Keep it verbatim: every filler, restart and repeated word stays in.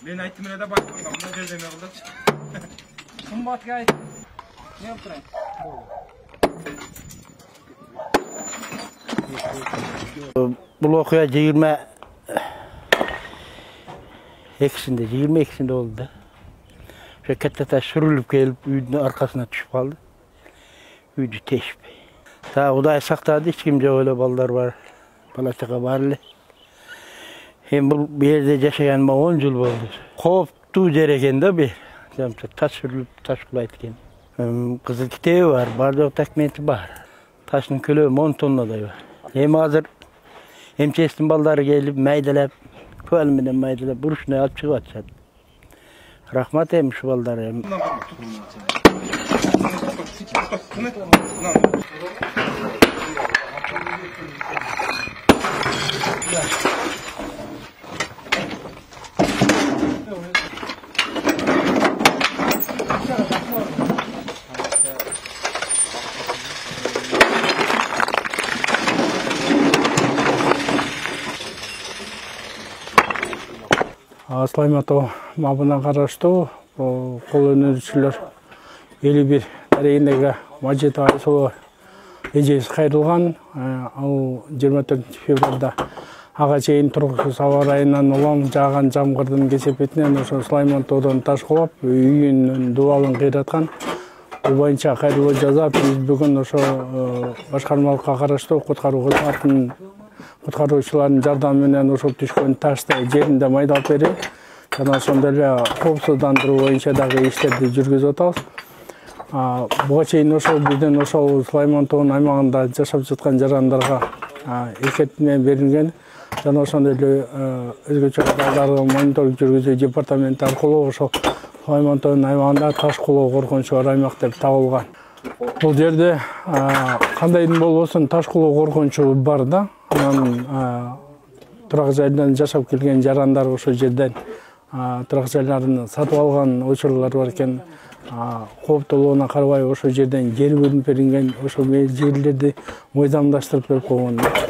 Ben aytdım ne de baktım da bunu gözleme oldu. Kumbat gay. Ne yaptın? Bu okuya yigirme ikisinde, yigirme ikisinde oldu. Şu katta taş sürülüp gelip üydün arkasına düşüp kaldı. Üydü teşip. Ta Huday saktadı, hiç kimce öyle ballar var. Balaçaka varlı. Hem bu bir yerde yaşayanıma on yıl oldu. Koptu gerekende bir. Taş sürülüp taş kulaytken. Kızıl kiteği var, bardak takmenti var. Taşın kilo on tonla da var. Hem hazır hem çeşitli balları gelip meydalep, kölmeden meydalep, buruşuna alıp çıkıp atacak. Rahmat hem şu balları hem. Слайматов мабына караштуу кол өнөрчүлөр элүү бир тарыйындагы Мажит Айсулу эжеси кайрылган. Ал жыйырма төртүнчү февралда ага чейин Тургус аба ырайынан улам жааган жамгырдын кесепетинен ошо Слайматовдон таш кулап үйүнүн дубалын кыйраткан. Бул боюнча кайрылуу жазап, биз бүгүн ошо башкармалыкка караштуу куткаруу кызматынын куткаруучулардын жардамы менен ошол түшкөн ташты жеринде майдалып берип, жана ошондой эле коопсуздандыруу боюнча дагы иштерди жүргүзүп атабыз. Буга чейин ошол биздин ошол Слайматовдун аймагында жашап жаткан жарандарга эскертүү менен берилген. Жана ошондой эле өзгөчө катарлардагы мониторинг жүргүзүү департаменти аркылуу ошол Слайматовдун аймагында таш кулоо коркунучу бар аймак деп табылган. Бул жерде кандайдын болбосун таш кулоо коркунучу бар да. Анан турак жайдан жашап келген жарандар ошол жерден турак жайларын сатып алган учурлар бар экен. Кооптолууна карабай ошол жерден жер бөлүнүп берилген, ошол жерлерди мыйзамдаштырып берип койгон.